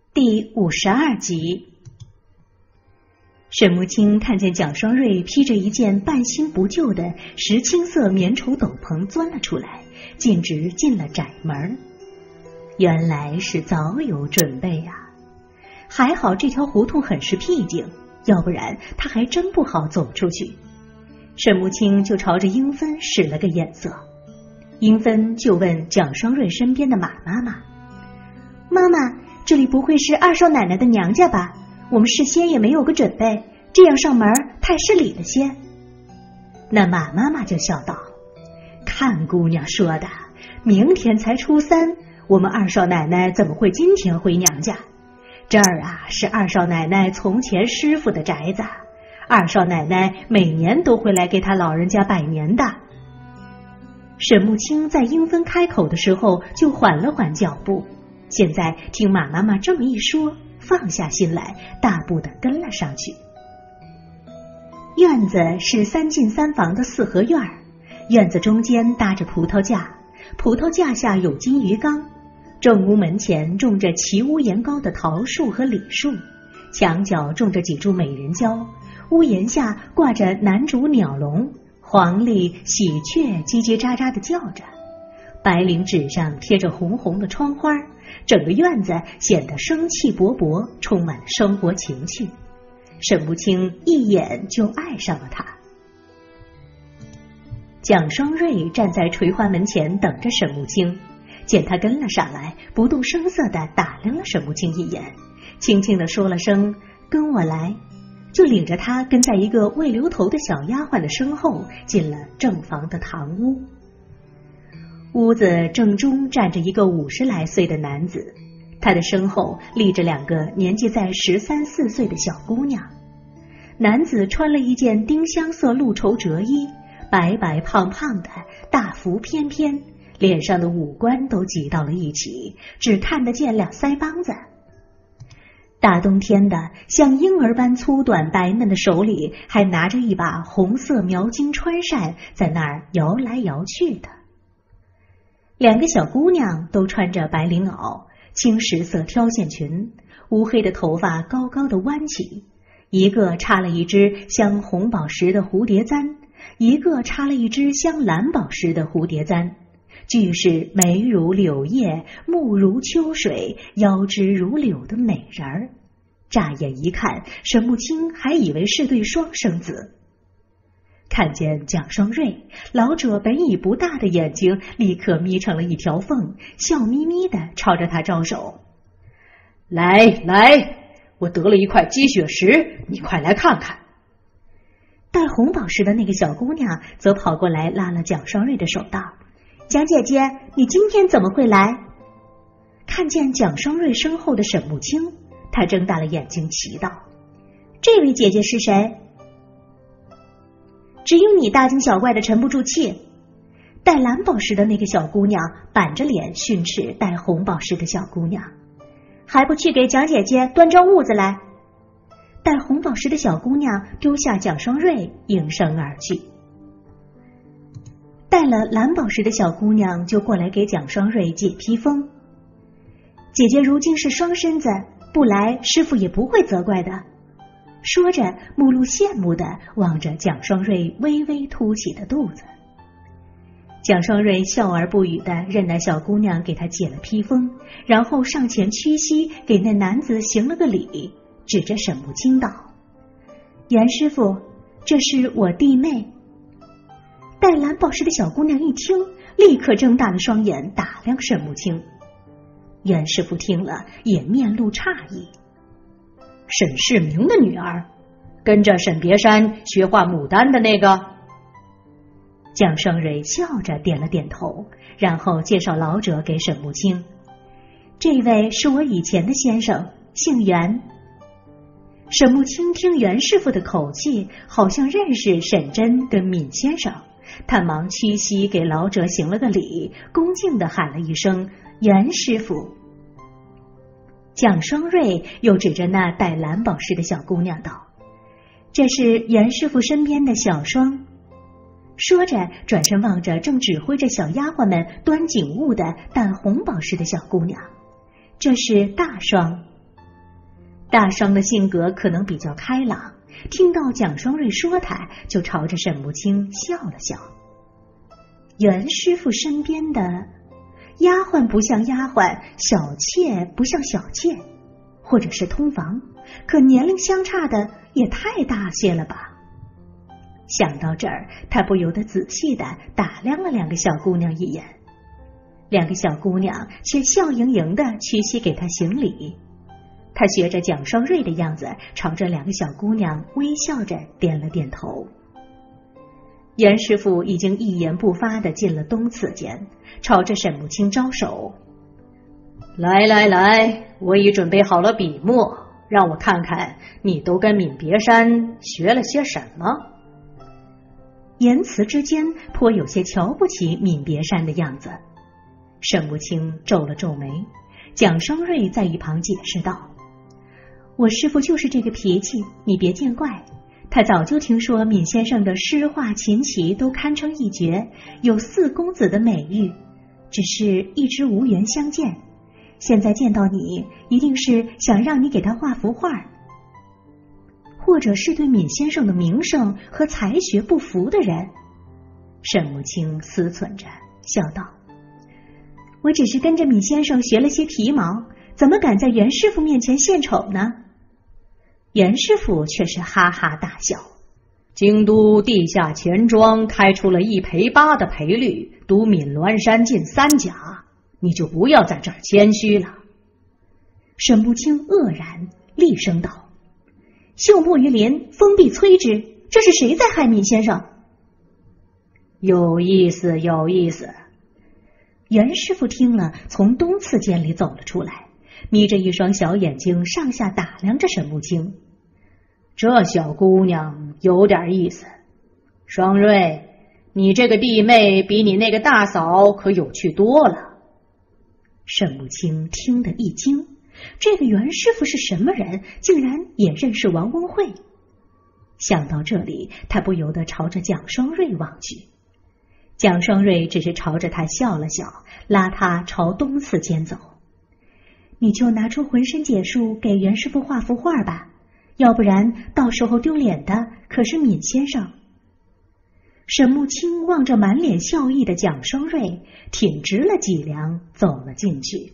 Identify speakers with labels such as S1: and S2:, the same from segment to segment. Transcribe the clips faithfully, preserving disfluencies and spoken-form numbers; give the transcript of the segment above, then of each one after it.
S1: 第五十二集。沈慕清看见蒋双瑞披着一件半新不旧的石青色棉绸斗篷钻了出来，径直进了窄门。原来是早有准备啊！还好这条胡同很是僻静，要不然他还真不好走出去。沈慕清就朝着英芬使了个眼色，英芬就问蒋双瑞身边的马妈妈：“妈妈，这里不会是二少奶奶的娘家吧？我们事先也没有个准备，这样上门太失礼了些。”那马妈妈就笑道：“看姑娘说的，明天才初三，我们二少奶奶怎么会今天回娘家？这儿啊是二少奶奶从前师傅的宅子，二少奶奶每年都会来给她老人家拜年的。”沈慕清在英芬开口的时候就缓了缓脚步，现在听马妈妈这么一说，放下心来，大步的跟了上去。院子是三进三房的四合院，院子中间搭着葡萄架，葡萄架下有金鱼缸，正屋门前种着齐屋檐高的桃树和李树，墙角种着几株美人蕉，屋檐下挂着南竹鸟笼，黄鹂喜鹊叽叽喳喳地叫着，白绫纸上贴着红红的窗花，整个院子显得生气勃勃，充满了生活情趣。沈慕清一眼就爱上了他。蒋双瑞站在垂花门前等着沈慕清，见他跟了上来，不动声色地打量了沈慕清一眼，轻轻地说了声跟我来，就领着他跟在一个未留头的小丫鬟的身后进了正房的堂屋。屋子正中站着一个五十来岁的男子，他的身后立着两个年纪在十三四岁的小姑娘。男子穿了一件丁香色露绸折衣，白白胖胖的，大腹翩翩，脸上的五官都挤到了一起，只看得见两腮帮子。大冬天的，像婴儿般粗短白嫩的手里还拿着一把红色描金穿扇，在那儿摇来摇去的。两个小姑娘都穿着白绫袄，青石色挑线裙，乌黑的头发高高的弯起，一个插了一只镶红宝石的蝴蝶簪，一个插了一只镶蓝宝石的蝴蝶簪，俱是眉如柳叶，目如秋水，腰肢如柳的美人儿。乍眼一看，沈慕清还以为是对双生子。看见蒋双瑞，老者本已不大的眼睛立刻眯成了一条缝，笑眯眯地朝着他招手：“来来，我得了一块积雪石，你快来看看。”戴红宝石的那个小姑娘则跑过来拉了蒋双瑞的手道：“蒋姐姐，你今天怎么会来？”看见蒋双瑞身后的沈慕清，她睁大了眼睛奇道：“这位姐姐是谁？”“只有你大惊小怪的沉不住气。”戴蓝宝石的那个小姑娘板着脸训斥戴红宝石的小姑娘：“还不去给蒋姐姐端张痦子来！”戴红宝石的小姑娘丢下蒋双瑞，应声而去。戴了蓝宝石的小姑娘就过来给蒋双瑞解披风：“姐姐如今是双身子，不来师傅也不会责怪的。”说着，目露羡慕地望着蒋双瑞微微凸起的肚子。蒋双瑞笑而不语地任那小姑娘给他解了披风，然后上前屈膝给那男子行了个礼，指着沈慕清道：“袁师傅，这是我弟妹。”戴蓝宝石的小姑娘一听，立刻睁大了双眼打量沈慕清。袁师傅听了也面露诧异：“沈世明的女儿，跟着沈别山学画牡丹的那个？”蒋双瑞笑着点了点头，然后介绍老者给沈慕清：“这位是我以前的先生，姓袁。”沈慕清听袁师傅的口气，好像认识沈真跟闵先生，他忙屈膝给老者行了个礼，恭敬地喊了一声：“袁师傅。”蒋双瑞又指着那戴蓝宝石的小姑娘道：“这是袁师傅身边的小双。”说着转身望着正指挥着小丫鬟们端景物的淡红宝石的小姑娘：“这是大双。” 大双的性格可能比较开朗，听到蒋双瑞说他，就朝着沈慕清笑了笑。袁师傅身边的丫鬟不像丫鬟，小妾不像小妾，或者是通房，可年龄相差的也太大些了吧？想到这儿，他不由得仔细地打量了两个小姑娘一眼，两个小姑娘却笑盈盈地屈膝给他行礼。他学着蒋双瑞的样子，朝着两个小姑娘微笑着点了点头。袁师傅已经一言不发地进了东次间，朝着沈慕清招手：“来来来，我已准备好了笔墨，让我看看你都跟闵别山学了些什么。”言辞之间颇有些瞧不起闵别山的样子。沈慕清皱了皱眉，蒋双瑞在一旁解释道：“我师父就是这个脾气，你别见怪。他早就听说闵先生的诗画琴棋都堪称一绝，有四公子的美誉，只是一直无缘相见。现在见到你，一定是想让你给他画幅画，或者是对闵先生的名声和才学不服的人。”沈慕清思忖着，笑道：“我只是跟着闵先生学了些皮毛，怎么敢在袁师傅面前献丑呢？”袁师傅却是哈哈大笑：“京都地下钱庄开出了一赔八的赔率，赌闵鸾山进三甲，你就不要在这儿谦虚了。”沈慕清愕然，厉声道：“秀墨于林，风必摧之，这是谁在害闵先生？”有意思，有意思。袁师傅听了，从东次间里走了出来，眯着一双小眼睛上下打量着沈慕清。这小姑娘有点意思。双瑞，你这个弟妹比你那个大嫂可有趣多了。沈慕清听得一惊，这个袁师傅是什么人，竟然也认识王文慧。想到这里，他不由得朝着蒋双瑞望去。蒋双瑞只是朝着他笑了笑，拉他朝东次间走。你就拿出浑身解数给袁师傅画幅画吧，要不然到时候丢脸的可是闵先生。沈慕清望着满脸笑意的蒋双瑞，挺直了脊梁走了进去。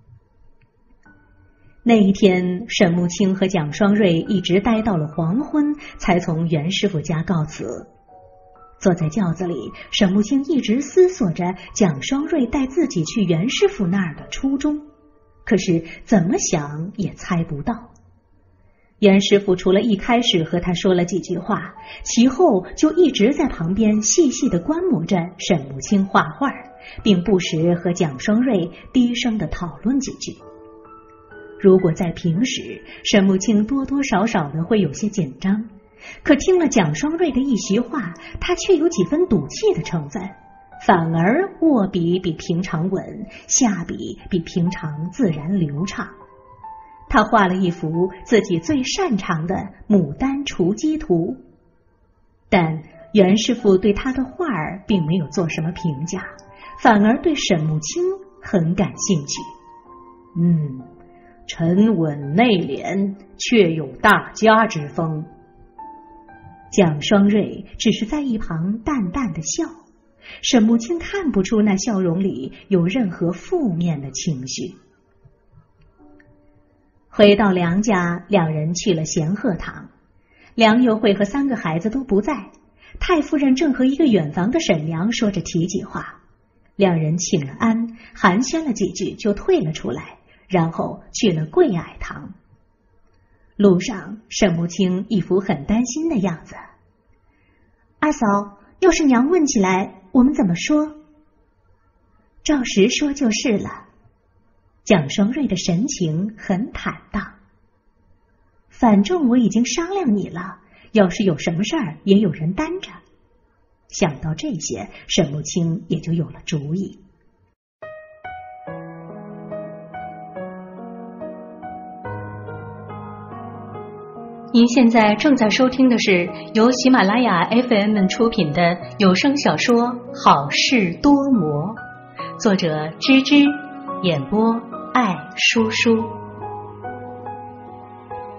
S1: 那一天，沈慕清和蒋双瑞一直待到了黄昏，才从袁师傅家告辞。坐在轿子里，沈慕清一直思索着蒋双瑞带自己去袁师傅那儿的初衷，可是怎么想也猜不到。袁师傅除了一开始和他说了几句话，其后就一直在旁边细细地观摩着沈慕清画画，并不时和蒋双瑞低声地讨论几句。如果在平时，沈慕清多多少少的会有些紧张，可听了蒋双瑞的一席话，他却有几分赌气的成分，反而握笔比平常稳，下笔比平常自然流畅。他画了一幅自己最擅长的牡丹雏鸡图，但袁师傅对他的画儿并没有做什么评价，反而对沈慕清很感兴趣。嗯，沉稳内敛，却有大家之风。蒋双瑞只是在一旁淡淡的笑，沈慕清看不出那笑容里有任何负面的情绪。回到梁家，两人去了咸鹤堂。梁友会和三个孩子都不在，太夫人正和一个远房的婶娘说着体己话。两人请了安，寒暄了几句就退了出来，然后去了桂矮堂。路上，沈慕清一副很担心的样子。二嫂，要是娘问起来，我们怎么说？照实说就是了。蒋双瑞的神情很坦荡。反正我已经商量你了，要是有什么事儿，也有人担着。想到这些，沈慕清也就有了主意。
S2: 您现在正在收听的是由喜马拉雅 F M 出品的有声小说《好事多磨》，作者芝芝，演播爱叔叔。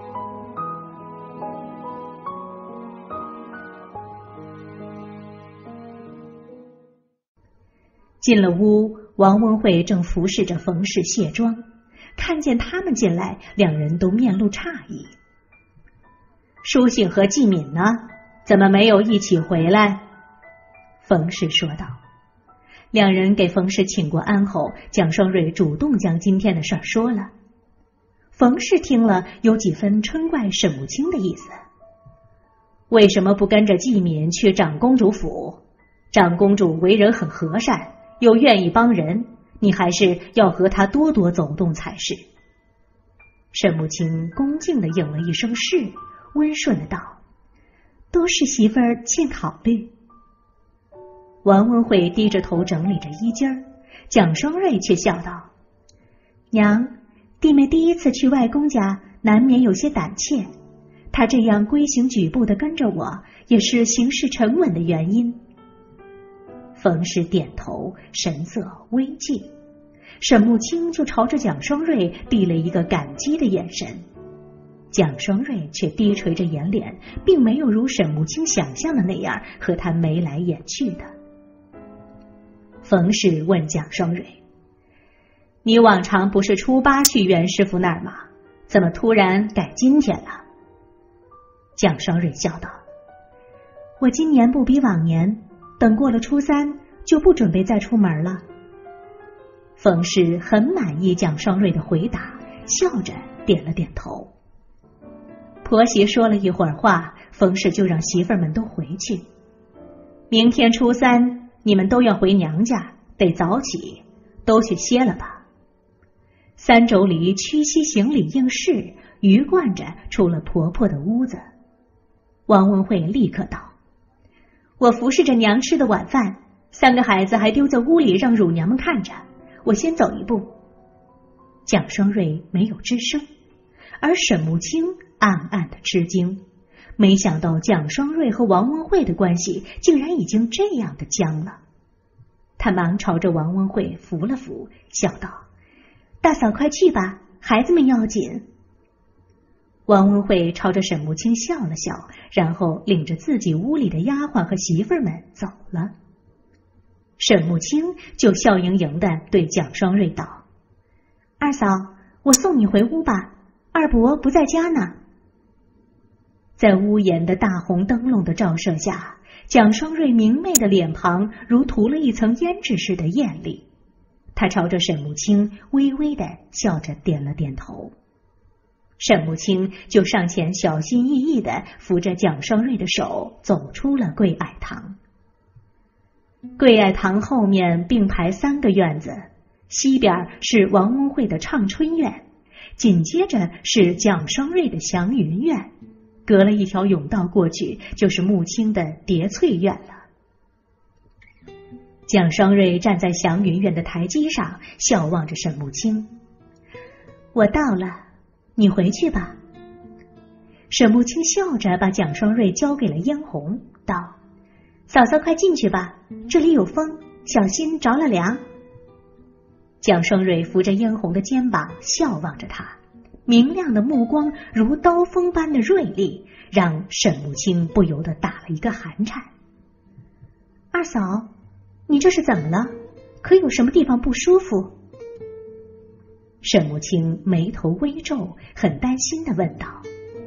S1: 进了屋，王文慧正服侍着冯氏卸妆，看见他们进来，两人都面露诧异。书信和季敏呢？怎么没有一起回来？冯氏说道。两人给冯氏请过安后，蒋双瑞主动将今天的事儿说了。冯氏听了，有几分嗔怪沈母亲的意思。为什么不跟着季敏去长公主府？长公主为人很和善，又愿意帮人，你还是要和她多多走动才是。沈母亲恭敬地应了一声是，温顺的道：都是媳妇儿欠考虑。王文慧低着头整理着衣襟儿，蒋双瑞却笑道：娘，弟妹第一次去外公家，难免有些胆怯，她这样规行矩步的跟着我，也是行事沉稳的原因。冯氏点头，神色微静。沈慕清就朝着蒋双瑞递了一个感激的眼神，蒋双瑞却低垂着眼脸，并没有如沈慕清想象的那样和他眉来眼去的。冯氏问蒋双瑞：你往常不是初八去袁师傅那儿吗？怎么突然改今天了？蒋双瑞笑道：我今年不比往年，等过了初三就不准备再出门了。冯氏很满意蒋双瑞的回答，笑着点了点头。婆媳说了一会儿话，冯氏就让媳妇儿们都回去。明天初三你们都要回娘家，得早起，都去歇了吧。三妯娌屈膝行礼应是，鱼贯着出了婆婆的屋子。王文慧立刻道：我服侍着娘吃的晚饭，三个孩子还丢在屋里让乳娘们看着，我先走一步。蒋双瑞没有吱声，而沈慕清暗暗的吃惊，没想到蒋双瑞和王文慧的关系竟然已经这样的僵了。他忙朝着王文慧扶了扶，笑道：大嫂快去吧，孩子们要紧。王文慧朝着沈慕清笑了笑，然后领着自己屋里的丫鬟和媳妇们走了。沈慕清就笑盈盈地对蒋双瑞道：二嫂，我送你回屋吧，二伯不在家呢。在屋檐的大红灯笼的照射下，蒋双瑞明媚的脸庞如涂了一层胭脂似的艳丽。他朝着沈慕清微微的笑着点了点头。沈慕清就上前小心翼翼地扶着蒋双瑞的手走出了贵爱堂。贵爱堂后面并排三个院子，西边是王文慧的畅春院，紧接着是蒋双瑞的祥云院，隔了一条甬道过去就是穆青的叠翠院了。蒋双瑞站在祥云院的台阶上，笑望着沈慕清：我到了，你回去吧。沈慕清笑着把蒋双瑞交给了嫣红，道：嫂嫂快进去吧，这里有风，小心着了凉。蒋双瑞扶着嫣红的肩膀，笑望着她，明亮的目光如刀锋般的锐利，让沈慕清不由得打了一个寒颤。二嫂，你这是怎么了？可有什么地方不舒服？沈慕清眉头微皱，很担心地问道。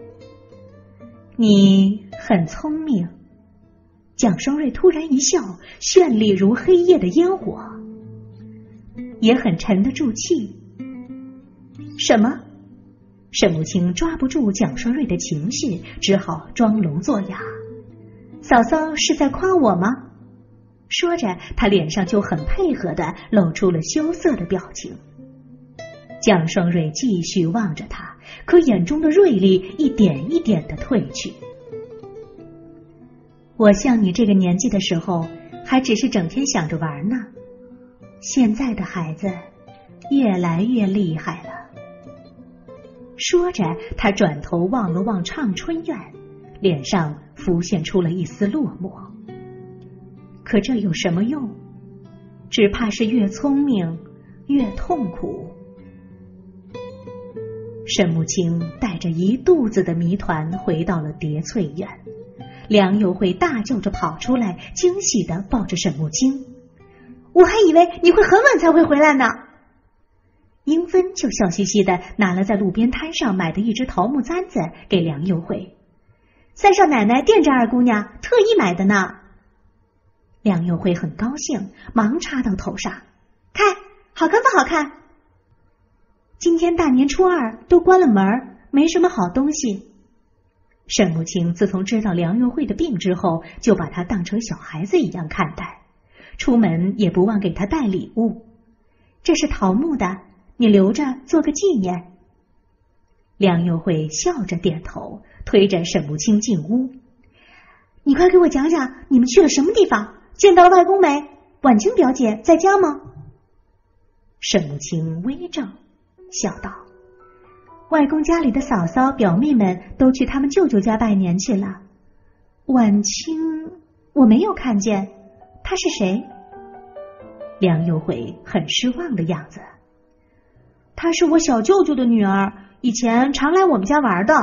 S1: 你很聪明。蒋双瑞突然一笑，绚丽如黑夜的烟火。也很沉得住气。什么？沈慕清抓不住蒋双瑞的情绪，只好装聋作哑。嫂嫂是在夸我吗？说着，他脸上就很配合地露出了羞涩的表情。蒋双瑞继续望着他，可眼中的锐利一点一点地褪去。我像你这个年纪的时候，还只是整天想着玩呢。现在的孩子越来越厉害了。说着，他转头望了望畅春院，脸上浮现出了一丝落寞。可这有什么用？只怕是越聪明越痛苦。沈慕清带着一肚子的谜团回到了叠翠院，梁友会大叫着跑出来，惊喜地抱着沈慕清： 我还以为你会很晚才会回来呢。英芬就笑嘻嘻的拿了在路边摊上买的一只桃木簪子给梁佑惠。三少奶奶惦着二姑娘，特意买的呢。梁佑惠很高兴，忙插到头上，看，好看不好看？今天大年初二都关了门，没什么好东西。沈母亲自从知道梁佑惠的病之后，就把她当成小孩子一样看待，出门也不忘给她带礼物。这是桃木的，你留着做个纪念。梁佑惠笑着点头，推着沈母亲进屋。你快给我讲讲，你们去了什么地方？见到了外公没？婉清表姐在家吗？沈母亲微怔，笑道：外公家里的嫂嫂表妹们都去他们舅舅家拜年去了。婉清我没有看见，她是谁？梁佑惠很失望的样子。她是我小舅舅的女儿，以前常来我们家玩的。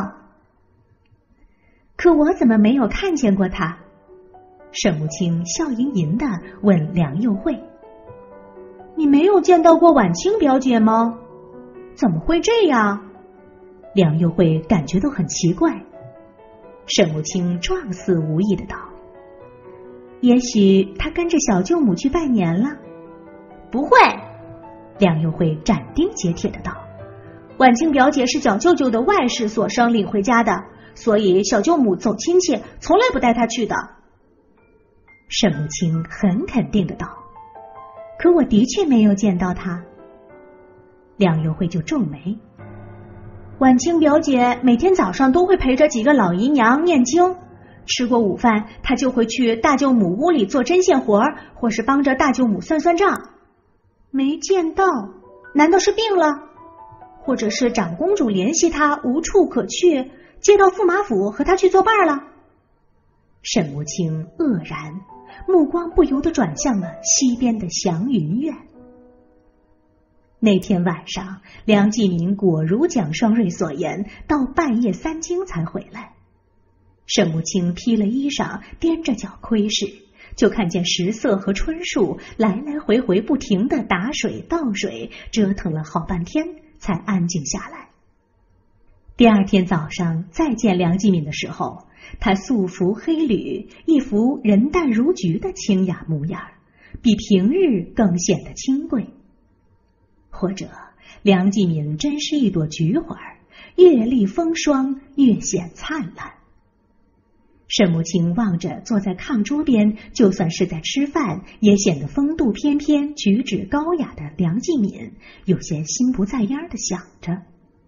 S1: 可我怎么没有看见过她？沈母亲笑吟吟的问梁佑惠：你没有见到过婉清表姐吗？怎么会这样？梁佑惠感觉到很奇怪。沈母亲状似无意的道：也许她跟着小舅母去拜年了。不会，梁佑惠斩钉截铁的道：婉清表姐是小舅舅的外甥所生领回家的，所以小舅母走亲戚从来不带她去的。沈母亲很肯定的道：可我的确没有见到她。梁佑惠就皱眉：婉清表姐每天早上都会陪着几个老姨娘念经，吃过午饭她就会去大舅母屋里做针线活，或是帮着大舅母算算账。没见到，难道是病了？或者是长公主联系她无处可去，接到驸马府和她去作伴了？沈母亲愕然，目光不由得转向了西边的祥云院。那天晚上，梁继民果如蒋双瑞所言，到半夜三更才回来。沈母亲披了衣裳，踮着脚窥视，就看见石瑟和春树来来回回不停地打水倒水，折腾了好半天才安静下来。第二天早上再见梁继敏的时候，他素服黑履，一副人淡如菊的清雅模样，比平日更显得清贵。或者梁继敏真是一朵菊花，越历风霜越显灿烂。沈母亲望着坐在炕桌边，就算是在吃饭也显得风度翩翩举止高雅的梁继敏，有些心不在焉地想着：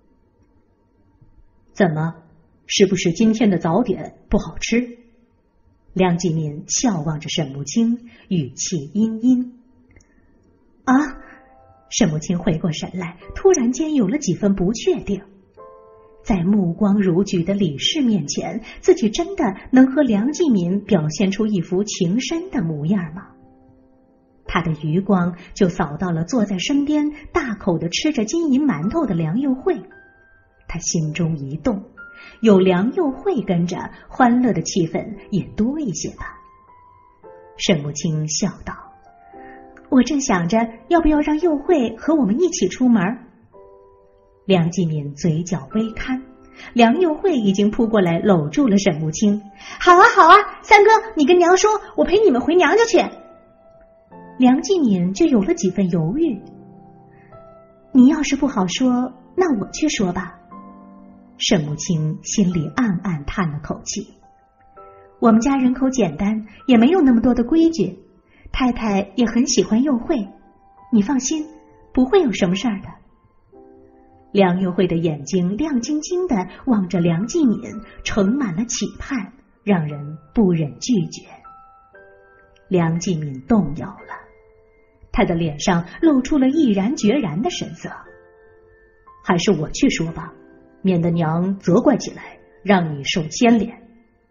S1: 怎么，是不是今天的早点不好吃？梁继敏笑望着沈母亲，语气阴阴。啊！沈母亲回过神来，突然间有了几分不确定。在目光如炬的李氏面前，自己真的能和梁继敏表现出一副情深的模样吗？他的余光就扫到了坐在身边大口的吃着金银馒头的梁佑惠，他心中一动，有梁佑惠跟着，欢乐的气氛也多一些吧。沈母亲笑道：我正想着要不要让佑惠和我们一起出门。梁继敏嘴角微龛，梁佑惠已经扑过来搂住了沈母亲。好啊好啊，三哥，你跟娘说，我陪你们回娘家去。梁继敏就有了几分犹豫。你要是不好说，那我去说吧。沈母亲心里暗暗叹了口气。我们家人口简单，也没有那么多的规矩，太太也很喜欢佑惠，你放心，不会有什么事儿的。梁佑惠的眼睛亮晶晶的望着梁继敏，盛满了期盼，让人不忍拒绝。梁继敏动摇了，他的脸上露出了毅然决然的神色。还是我去说吧，免得娘责怪起来，让你受牵连。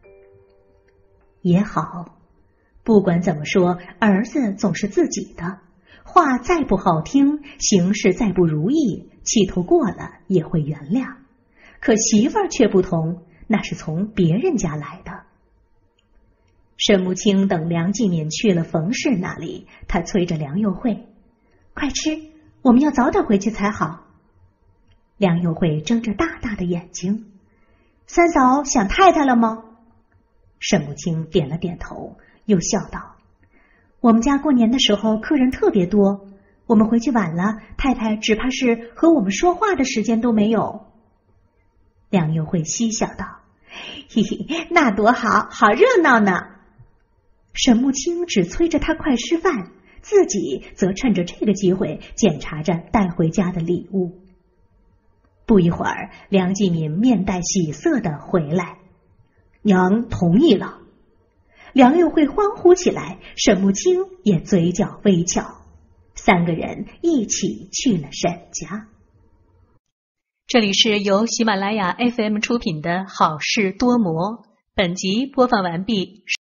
S1: 也好，不管怎么说，儿子总是自己的，话再不好听，行事再不如意，气头过了也会原谅。可媳妇儿却不同，那是从别人家来的。 沈慕清等梁继敏去了冯氏那里，他催着梁佑惠：“快吃，我们要早点回去才好。”梁佑惠睁着大大的眼睛：“三嫂想太太了吗？”沈慕清点了点头，又笑道：“我们家过年的时候客人特别多，我们回去晚了，太太只怕是和我们说话的时间都没有。”梁佑惠嬉笑道：“嘿嘿，那多好，好热闹呢。”沈慕清只催着他快吃饭，自己则趁着这个机会检查着带回家的礼物。不一会儿，梁继敏面带喜色的回来：“娘同意了。”梁佑惠欢呼起来，沈慕清也嘴角微翘，三个人一起去了沈家。
S2: 这里是由喜马拉雅 F M 出品的《好事多磨》，本集播放完毕。